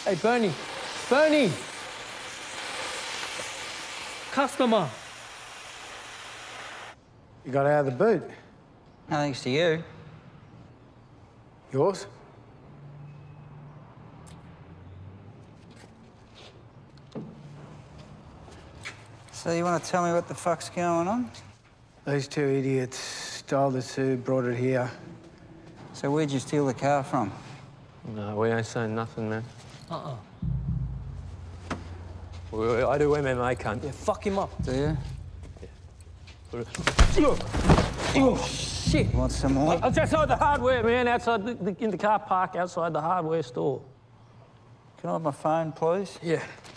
Hey, Bernie. Bernie! Customer. You got out of the boot. No thanks to you. Yours? So you want to tell me what the fuck's going on? These two idiots stole the suit, brought it here. So where'd you steal the car from? No, we ain't saying nothing, man. Uh-uh. I do MMA, cunt. Yeah, fuck him up. Do you? Oh, shit. You want some more? It's outside the hardware, man, outside in the car park outside the hardware store. Can I have my phone, please? Yeah.